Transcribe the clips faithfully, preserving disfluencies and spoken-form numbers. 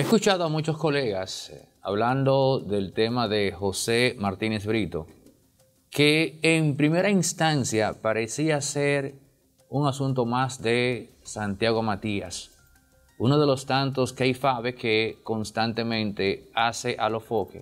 escuchado a muchos colegas eh, hablando del tema de José Martínez Brito, que en primera instancia parecía ser un asunto más de Santiago Matías, uno de los tantos queifabe que constantemente hace alofoque.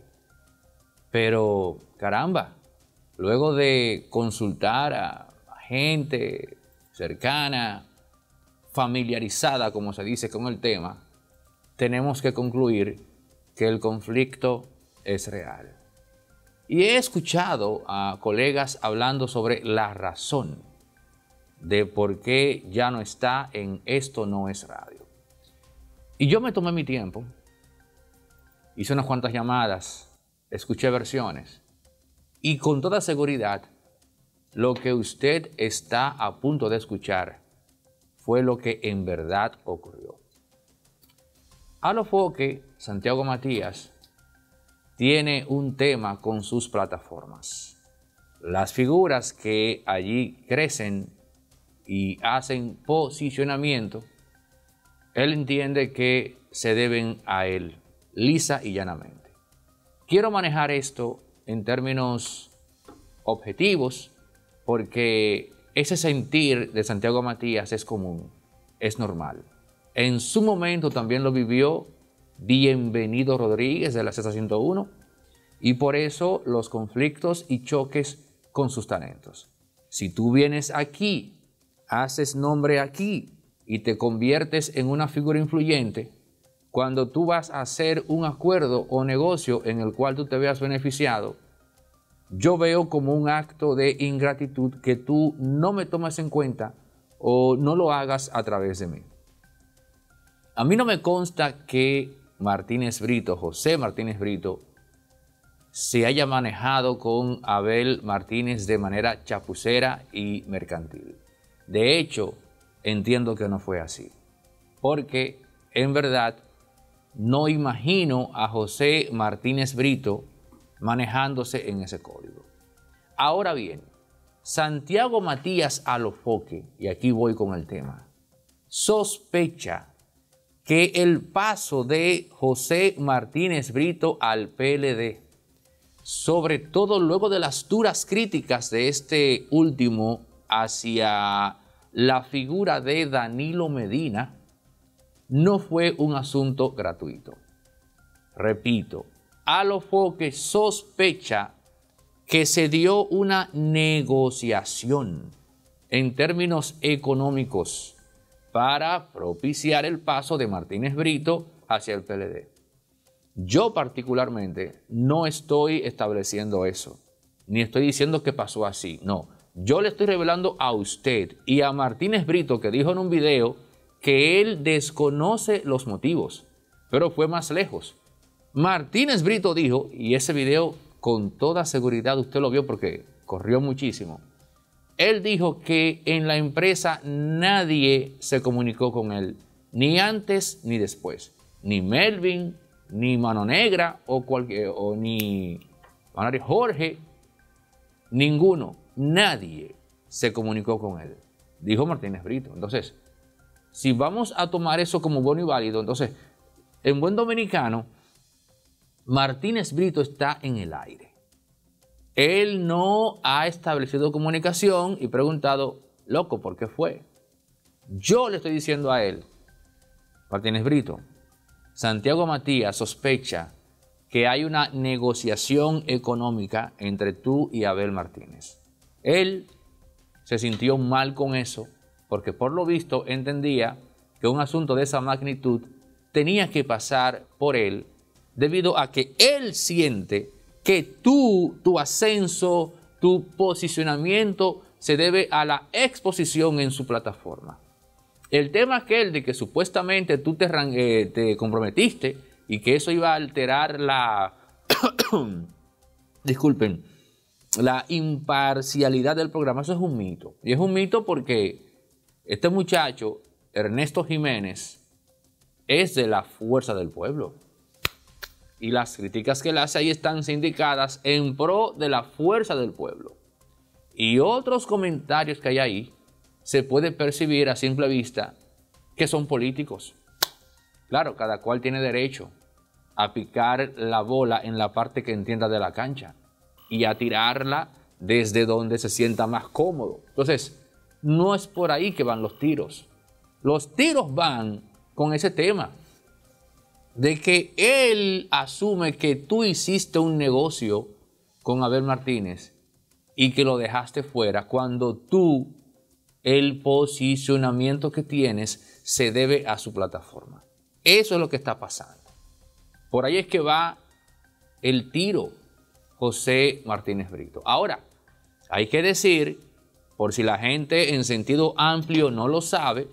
Pero, caramba, luego de consultar a gente cercana, familiarizada, como se dice, con el tema, tenemos que concluir que el conflicto es real. Y he escuchado a colegas hablando sobre la razón de por qué ya no está en Esto No Es Radio. Y yo me tomé mi tiempo, hice unas cuantas llamadas, escuché versiones, y con toda seguridad, lo que usted está a punto de escuchar fue lo que en verdad ocurrió. Alofoque, Santiago Matías, tiene un tema con sus plataformas. Las figuras que allí crecen y hacen posicionamiento, él entiende que se deben a él, lisa y llanamente. Quiero manejar esto en términos objetivos porque ese sentir de Santiago Matías es común, es normal. En su momento también lo vivió Bienvenido Rodríguez de la Z ciento uno y por eso los conflictos y choques con sus talentos. Si tú vienes aquí, haces nombre aquí y te conviertes en una figura influyente, cuando tú vas a hacer un acuerdo o negocio en el cual tú te veas beneficiado, yo veo como un acto de ingratitud que tú no me tomes en cuenta o no lo hagas a través de mí. A mí no me consta que Martínez Brito, José Martínez Brito, se haya manejado con Abel Martínez de manera chapucera y mercantil. De hecho, entiendo que no fue así, porque en verdad no imagino a José Martínez Brito manejándose en ese código. Ahora bien, Santiago Matías Alofoque, y aquí voy con el tema, sospecha que el paso de José Martínez Brito al P L D, sobre todo luego de las duras críticas de este último hacia la figura de Danilo Medina, no fue un asunto gratuito. Repito, Alofoque sospecha que se dio una negociación en términos económicos para propiciar el paso de Martínez Brito hacia el P L D. Yo particularmente no estoy estableciendo eso, ni estoy diciendo que pasó así, no. Yo le estoy revelando a usted y a Martínez Brito, que dijo en un video que él desconoce los motivos, pero fue más lejos. Martínez Brito dijo, y ese video con toda seguridad usted lo vio porque corrió muchísimo, él dijo que en la empresa nadie se comunicó con él, ni antes ni después. Ni Melvin, ni Mano Negra, o, cualquier, o ni Jorge, ninguno, nadie se comunicó con él, dijo Martínez Brito. Entonces, si vamos a tomar eso como bueno y válido, entonces, en buen dominicano, Martínez Brito está en el aire. Él no ha establecido comunicación y preguntado, loco, ¿por qué fue? Yo le estoy diciendo a él, Martínez Brito, Santiago Matías sospecha que hay una negociación económica entre tú y Abel Martínez. Él se sintió mal con eso porque por lo visto entendía que un asunto de esa magnitud tenía que pasar por él debido a que él siente que tú, tu ascenso, tu posicionamiento se debe a la exposición en su plataforma. El tema aquel de que supuestamente tú te, eh, te comprometiste y que eso iba a alterar la, disculpen, la imparcialidad del programa, eso es un mito. Y es un mito porque este muchacho, Ernesto Jiménez, es de la Fuerza del Pueblo. Y las críticas que él hace ahí están sindicadas en pro de la Fuerza del Pueblo. Y otros comentarios que hay ahí se puede percibir a simple vista que son políticos. Claro, cada cual tiene derecho a picar la bola en la parte que entienda de la cancha y a tirarla desde donde se sienta más cómodo. Entonces, no es por ahí que van los tiros. Los tiros van con ese tema de que él asume que tú hiciste un negocio con Abel Martínez y que lo dejaste fuera cuando tú, el posicionamiento que tienes se debe a su plataforma. Eso es lo que está pasando. Por ahí es que va el tiro José Martínez Brito. Ahora, hay que decir, por si la gente en sentido amplio no lo sabe,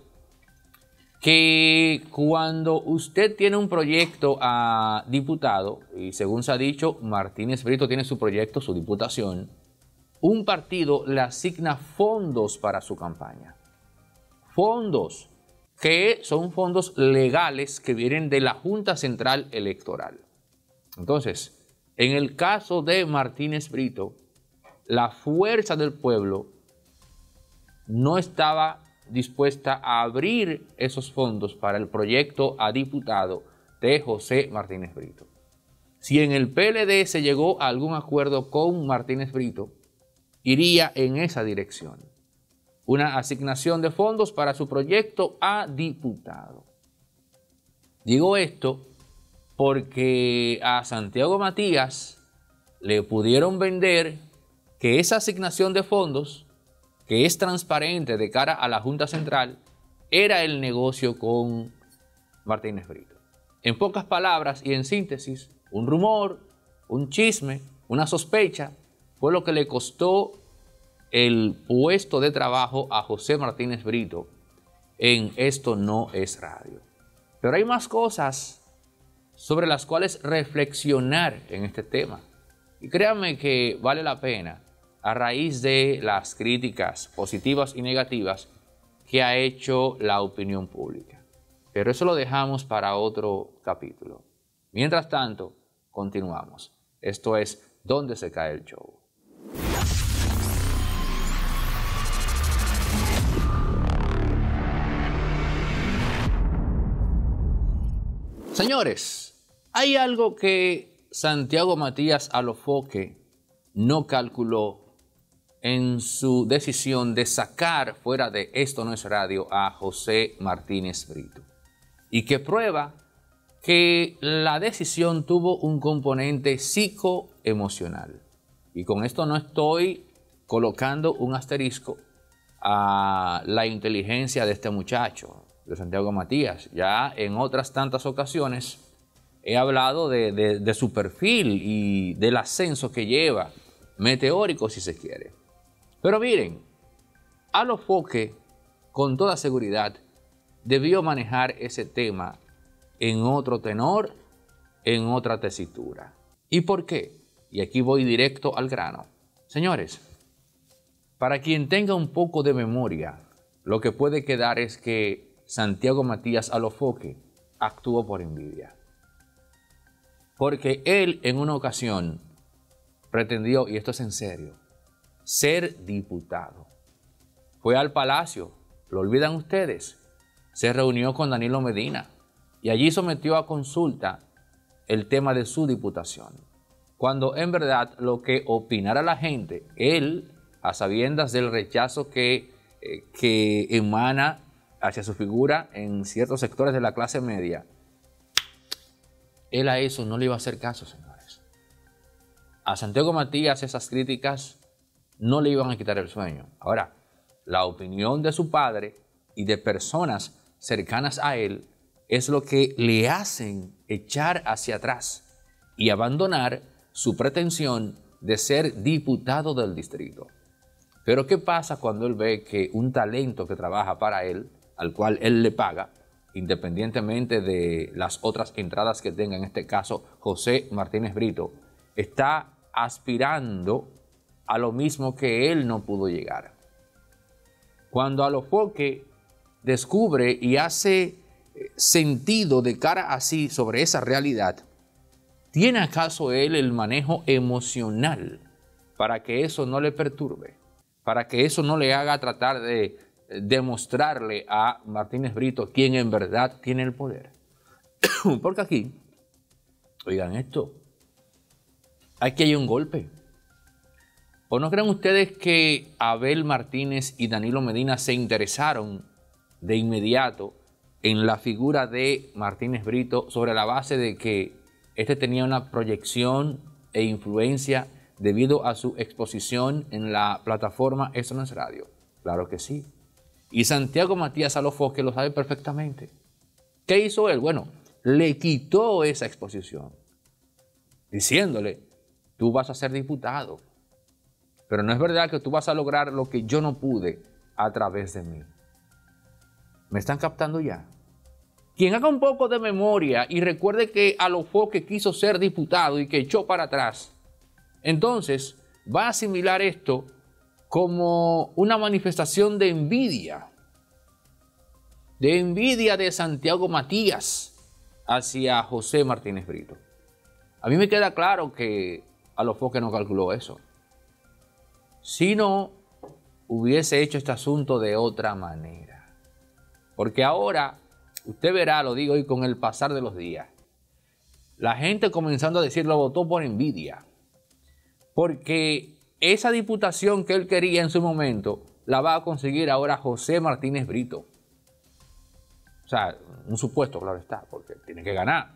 que cuando usted tiene un proyecto a diputado, y según se ha dicho, Martínez Brito tiene su proyecto, su diputación, un partido le asigna fondos para su campaña. Fondos que son fondos legales que vienen de la Junta Central Electoral. Entonces, en el caso de Martínez Brito, la fuerza del pueblo no estaba dispuesta a abrir esos fondos para el proyecto a diputado de José Martínez Brito. Si en el P L D se llegó a algún acuerdo con Martínez Brito, iría en esa dirección. Una asignación de fondos para su proyecto a diputado. Digo esto porque a Santiago Matías le pudieron vender que esa asignación de fondos, que es transparente de cara a la Junta Central, era el negocio con Martínez Brito. En pocas palabras y en síntesis, un rumor, un chisme, una sospecha, fue lo que le costó el puesto de trabajo a José Martínez Brito en Esto No Es Radio. Pero hay más cosas sobre las cuales reflexionar en este tema. Y créanme que vale la pena a raíz de las críticas positivas y negativas que ha hecho la opinión pública. Pero eso lo dejamos para otro capítulo. Mientras tanto, continuamos. Esto es Donde se cae el show. Señores, hay algo que Santiago Matías Alofoque no calculó en su decisión de sacar fuera de Esto No Es Radio a José Martínez Brito, y que prueba que la decisión tuvo un componente psicoemocional. Y con esto no estoy colocando un asterisco a la inteligencia de este muchacho, de Santiago Matías. Ya en otras tantas ocasiones he hablado de, de, de su perfil y del ascenso que lleva, meteórico si se quiere. Pero miren, Alofoque con toda seguridad debió manejar ese tema en otro tenor, en otra tesitura. ¿Y por qué? Y aquí voy directo al grano. Señores, para quien tenga un poco de memoria, lo que puede quedar es que Santiago Matías Alofoque actuó por envidia. Porque él en una ocasión pretendió, y esto es en serio, ser diputado. Fue al Palacio, ¿lo olvidan ustedes? Se reunió con Danilo Medina y allí sometió a consulta el tema de su diputación. Cuando en verdad lo que opinara la gente, él, a sabiendas del rechazo que, eh, que emana hacia su figura en ciertos sectores de la clase media, él a eso no le iba a hacer caso, señores. A Santiago Matías esas críticas no le iban a quitar el sueño. Ahora, la opinión de su padre y de personas cercanas a él es lo que le hacen echar hacia atrás y abandonar su pretensión de ser diputado del distrito. Pero ¿qué pasa cuando él ve que un talento que trabaja para él, al cual él le paga, independientemente de las otras entradas que tenga, en este caso José Martínez Brito, está aspirando a lo mismo que él no pudo llegar? Cuando Alofoque descubre y hace sentido de cara así sobre esa realidad, ¿tiene acaso él el manejo emocional para que eso no le perturbe? Para que eso no le haga tratar de demostrarle a Martínez Brito quién en verdad tiene el poder. Porque aquí, oigan esto, aquí hay un golpe. ¿O no creen ustedes que Abel Martínez y Danilo Medina se interesaron de inmediato en la figura de Martínez Brito sobre la base de que este tenía una proyección e influencia debido a su exposición en la plataforma Eso No Es Radio? Claro que sí. Y Santiago Matías Alofoque lo sabe perfectamente. ¿Qué hizo él? Bueno, le quitó esa exposición, diciéndole, tú vas a ser diputado, pero no es verdad que tú vas a lograr lo que yo no pude a través de mí. ¿Me están captando ya? Quien haga un poco de memoria y recuerde que Alofoque quiso ser diputado y que echó para atrás, entonces va a asimilar esto como una manifestación de envidia, de envidia de Santiago Matías hacia José Martínez Brito. A mí me queda claro que Alofoque no calculó eso. Si no, hubiese hecho este asunto de otra manera. Porque ahora, usted verá, lo digo hoy con el pasar de los días, la gente comenzando a decir lo votó por envidia. Porque esa diputación que él quería en su momento, la va a conseguir ahora José Martínez Brito. O sea, un supuesto, claro está, porque tiene que ganar.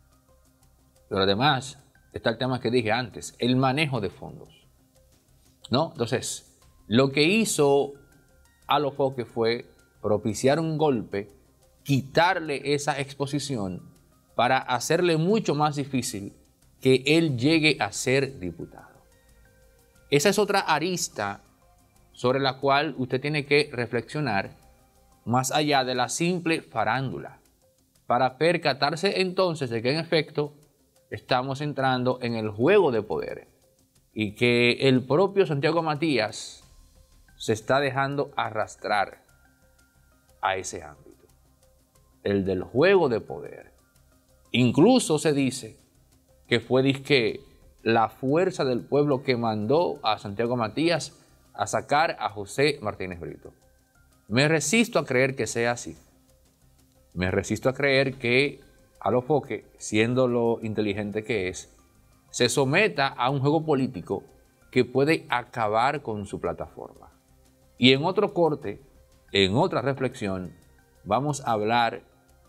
Pero además, está el tema que dije antes, el manejo de fondos, ¿no? Entonces, lo que hizo Alofoque fue propiciar un golpe, quitarle esa exposición para hacerle mucho más difícil que él llegue a ser diputado. Esa es otra arista sobre la cual usted tiene que reflexionar más allá de la simple farándula, para percatarse entonces de que en efecto estamos entrando en el juego de poder y que el propio Santiago Matías se está dejando arrastrar a ese ámbito, el del juego de poder. Incluso se dice que fue disque la fuerza del pueblo que mandó a Santiago Matías a sacar a José Martínez Brito. Me resisto a creer que sea así. Me resisto a creer que Alofoque, siendo lo inteligente que es, se someta a un juego político que puede acabar con su plataforma. Y en otro corte, en otra reflexión, vamos a hablar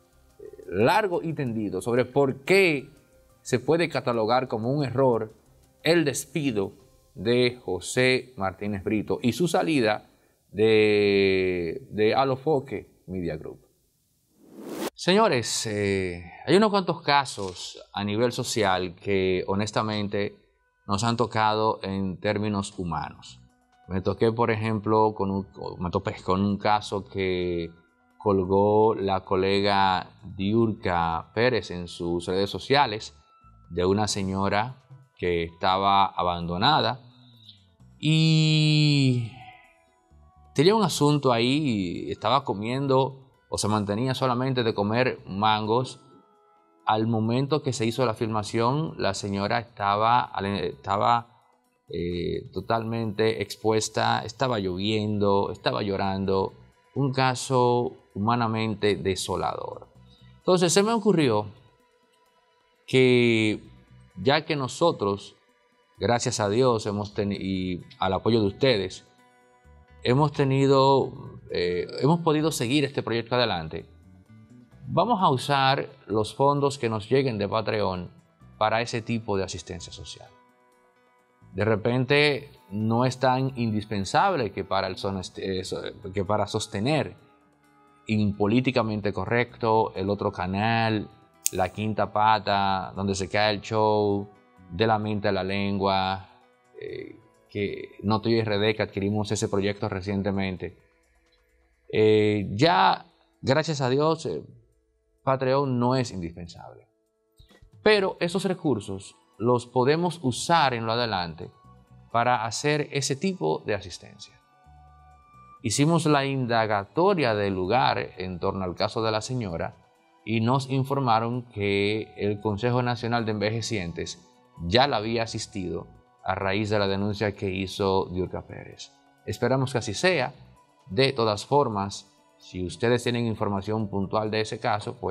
largo y tendido sobre por qué se puede catalogar como un error el despido de José Martínez Brito y su salida de, de Alofoque Media Group. Señores, eh, hay unos cuantos casos a nivel social que honestamente nos han tocado en términos humanos. Me toqué, por ejemplo, con un, me topé con un caso que colgó la colega Diurka Pérez en sus redes sociales de una señora que estaba abandonada y tenía un asunto ahí, estaba comiendo o se mantenía solamente de comer mangos. Al momento que se hizo la filmación, la señora estaba, estaba eh, totalmente expuesta, estaba lloviendo, estaba llorando, un caso humanamente desolador. Entonces se me ocurrió que ya que nosotros, gracias a Dios hemos y al apoyo de ustedes, hemos tenido, eh, hemos podido seguir este proyecto adelante, vamos a usar los fondos que nos lleguen de Patreon para ese tipo de asistencia social. De repente no es tan indispensable que para, el son, que para sostener Impolíticamente Correcto, El Otro Canal, La Quinta Pata, Donde Se Cae el Show, De la Mente a la Lengua, eh, que Noto y R D, que adquirimos ese proyecto recientemente. Eh, ya, gracias a Dios, eh, Patreon no es indispensable. Pero esos recursos los podemos usar en lo adelante para hacer ese tipo de asistencia. Hicimos la indagatoria del lugar en torno al caso de la señora y nos informaron que el Consejo Nacional de Envejecientes ya la había asistido a raíz de la denuncia que hizo Diurka Pérez. Esperamos que así sea. De todas formas, si ustedes tienen información puntual de ese caso, pues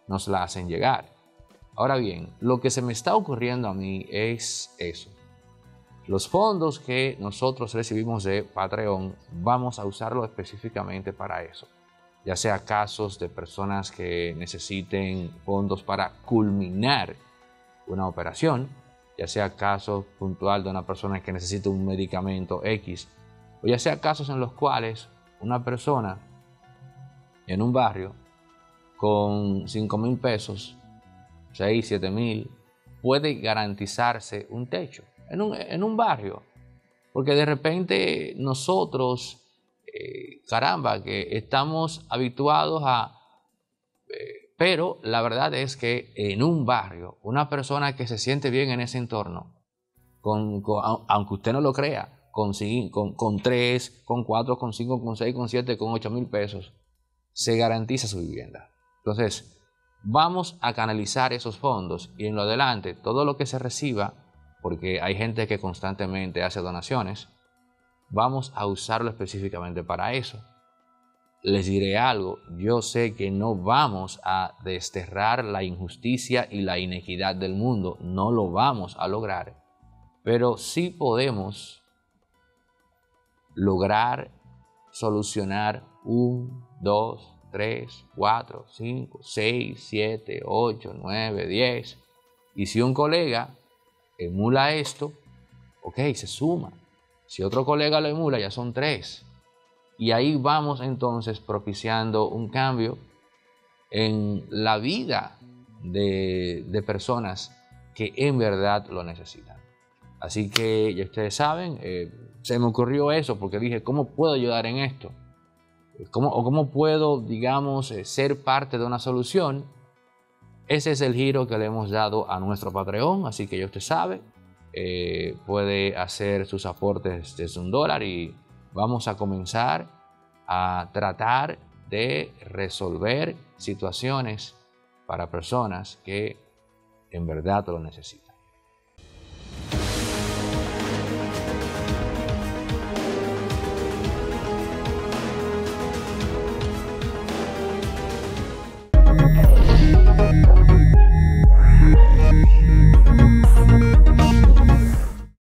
nos la hacen llegar. Ahora bien, lo que se me está ocurriendo a mí es eso. Los fondos que nosotros recibimos de Patreon, vamos a usarlo específicamente para eso. Ya sea casos de personas que necesiten fondos para culminar una operación, ya sea casos puntual de una persona que necesita un medicamento X, o ya sea casos en los cuales una persona en un barrio con cinco mil pesos, seis, siete mil, puede garantizarse un techo en un, en un barrio. Porque de repente nosotros, eh, caramba, que estamos habituados a... Eh, pero la verdad es que en un barrio, una persona que se siente bien en ese entorno, con, con, aunque usted no lo crea, con, con, con tres, con cuatro, con cinco, con seis, con siete, con ocho mil pesos, se garantiza su vivienda. Entonces, vamos a canalizar esos fondos y en lo adelante, todo lo que se reciba, porque hay gente que constantemente hace donaciones, vamos a usarlo específicamente para eso. Les diré algo, yo sé que no vamos a desterrar la injusticia y la inequidad del mundo, no lo vamos a lograr, pero sí podemos lograr solucionar un, dos, tres, cuatro, cinco, seis, siete, ocho, nueve, diez. Y si un colega emula esto, ok, se suma. Si otro colega lo emula, ya son tres. Y ahí vamos entonces propiciando un cambio en la vida de, de personas que en verdad lo necesitan. Así que ya ustedes saben, eh, se me ocurrió eso porque dije, ¿cómo puedo ayudar en esto? ¿Cómo, o cómo puedo, digamos, eh, ser parte de una solución? Ese es el giro que le hemos dado a nuestro Patreon, así que ya usted sabe, eh, puede hacer sus aportes desde un dólar y vamos a comenzar a tratar de resolver situaciones para personas que en verdad lo necesitan.